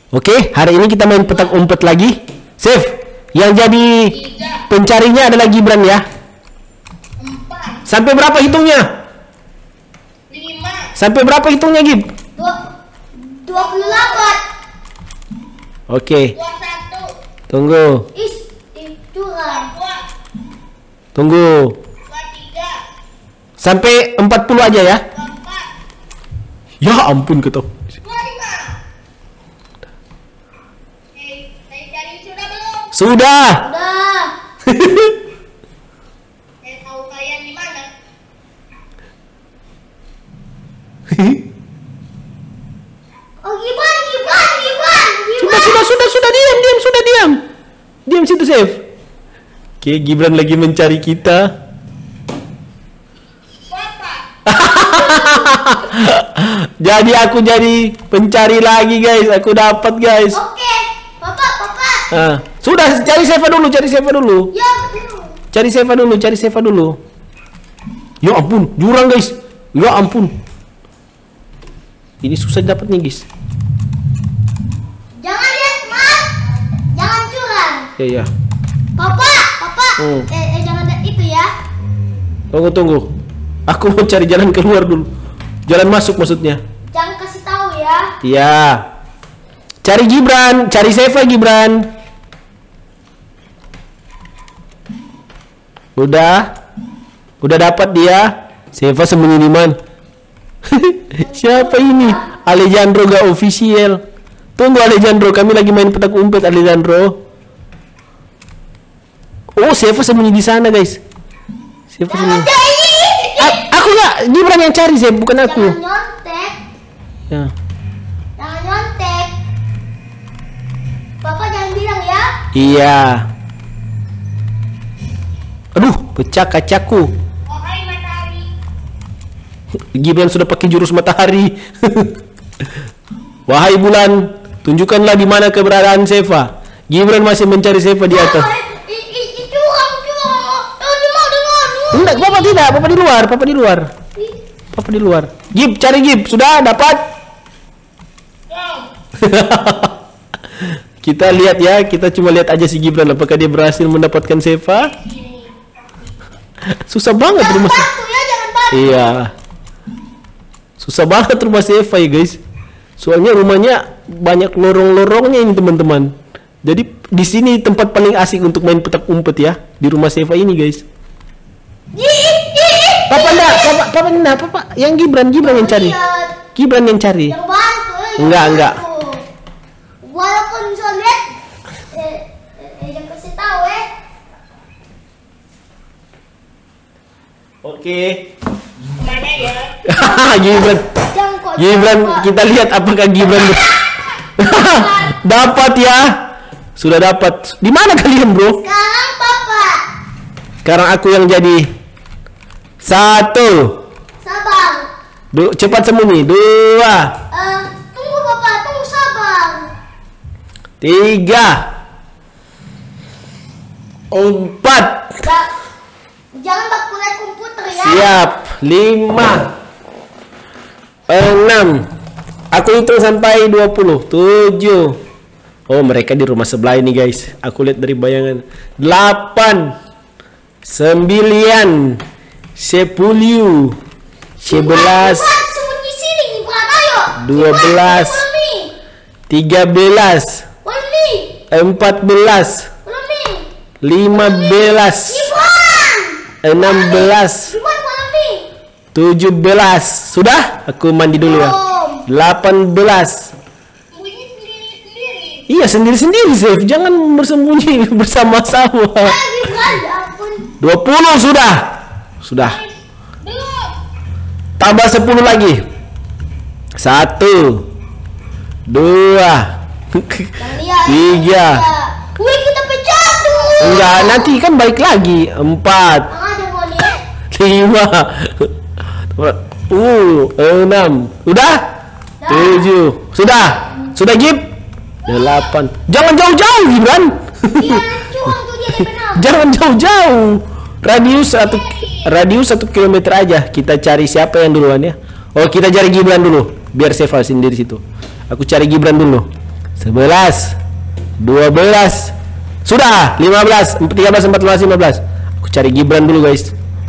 Oke, hari ini kita main petak umpet lagi. Save. Yang jadi pencarinya adalah Gibran ya. 4. Sampai berapa hitungnya? 5. Sampai berapa hitungnya, Gib? 28. Oke. 21. Tunggu. Curang. Tunggu. 23. Sampai 40 aja ya. 24. Ya ampun kau. 25. Saya cari sudah belum? Sudah. Udah. Saya tahu kalian di mana. Oh, Gibran. Sudah diam. Diam situ, Save. Oke, Gibran lagi mencari kita. Jadi aku jadi pencari lagi, guys. Aku dapat, guys. Oke, Papa. Sudah, cari Seva dulu. Ya, betul. Cari Seva dulu. Ya ampun, jurang, guys. Ya ampun. Ini susah dapatnya, guys. Jangan lihat, Mas. Jangan curang. Ya. Papa. Hmm. Jangan lihat itu ya. Tunggu. Aku mau cari jalan keluar dulu. Jalan masuk maksudnya. Jangan kasih tahu ya. Iya. Cari Gibran, cari Seva Gibran. Udah dapat dia. Seva sembunyi di mana? Siapa ini? Alejandro gak official. Tunggu Alejandro, kami lagi main petak umpet Alejandro. Oh, Seva sembunyi di sana, guys. Seva sembunyi. Aku nggak, Gibran yang cari, Seva, bukan aku. Jangan nyontek. Ya. Jangan nyontek. Papa jangan bilang ya. Iya. Aduh, pecah kacaku. Oh, hai matahari. Gibran sudah pakai jurus matahari. Wahai bulan, tunjukkanlah di mana keberadaan Seva. Gibran masih mencari Seva di atas. Enggak, Papa tidak, Papa di luar. Gib, cari Gib, sudah dapat? Kita lihat ya, kita cuma lihat aja si Gibran apakah dia berhasil mendapatkan Seva. Susah banget rumah Seva. Jangan bantu. Iya. Susah banget rumah Seva ya, guys. Soalnya rumahnya banyak lorong-lorongnya ini, teman-teman. Jadi di sini tempat paling asik untuk main petak umpet ya, di rumah Seva ini, guys. Papa enggak, yang Gibran yang cari. Gibran yang cari. Yang bantu. Enggak. Walaupun sulit, jangan kasih tahu Oke. Mana ya? Gibran, kita lihat apakah Gibran dapat ya. Sudah dapat. Di mana kalian, bro? Sekarang Papa. Sekarang aku yang jadi. 1. Sabar. Cepat sembunyi. 2. Tunggu Papa, tunggu sabar. 3. 4. Jangan pakai komputer ya. Siap. 5. 6. Aku hitung sampai 20. 7. Oh, mereka di rumah sebelah ini, guys. Aku lihat dari bayangan. 8. 9. 10. 11. 12. 13. 14. 15. 16. 17. Sudah? Aku mandi dulu ya. 18. Iya, sendiri-sendiri, Save. Jangan bersembunyi bersama-sama. 20 sudah. Tambah 10 lagi. 1, 2, 3. Wih, kita pecah tuh. Enggak, nanti kan baik lagi. 4, 5. 6. Udah? 7. Sudah, Gib? 8. Jangan jauh-jauh, Gibran. Jangan jauh-jauh. Radius 1 kilometer aja. Kita cari siapa yang duluan ya. Oh, kita cari Gibran dulu. Biar Seva sendiri situ. Aku cari Gibran dulu. 11, 12, sudah 15, 13, 14, 15. Aku cari Gibran dulu guys.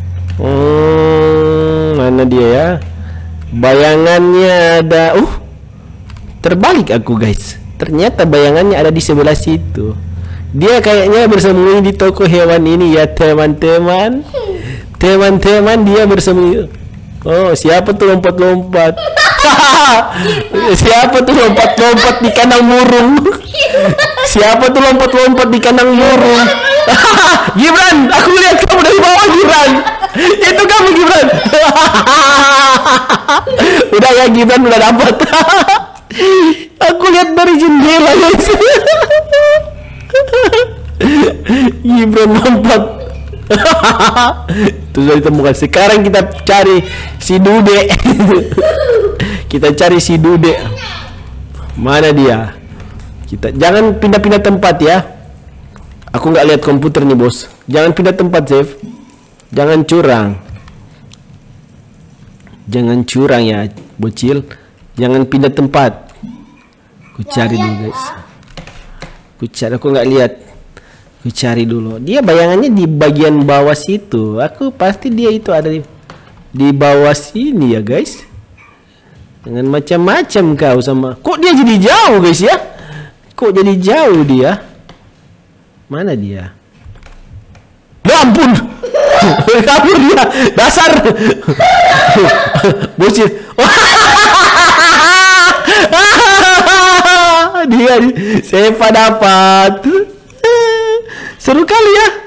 Mana dia ya? Bayangannya ada. Terbalik aku guys. Ternyata bayangannya ada di sebelah situ. Dia kayaknya bersembunyi di toko hewan ini ya teman-teman. Teman-teman, dia bersembunyi. Oh, siapa tuh lompat-lompat? Siapa tuh lompat-lompat di kandang burung? Siapa tuh lompat-lompat di kandang burung? Gibran, aku lihat kamu dari bawah Gibran. Itu kamu Gibran. Udah ya Gibran, udah dapat. Aku lihat dari jendela guys. Gibran lompat. Itu sudah ditemukan. Sekarang kita cari si Dude. Kita cari si Dude. Mana dia? Kita jangan pindah-pindah tempat ya. Aku nggak lihat komputer nih bos. Jangan pindah tempat, Chef. Jangan curang. Jangan curang ya, bocil. Jangan pindah tempat. Ku cari dulu guys. Ku cari, aku nggak lihat. Ku cari dulu. Dia bayangannya di bagian bawah situ. Aku pasti dia itu ada di bawah sini ya guys. Dengan macam-macam kau sama. Kok dia jadi jauh guys ya? Kok jadi jauh dia? Mana dia? Ya ampun. Kabur dia. Dasar. Bocil. Dia Sefa dapat. Seru kali ya.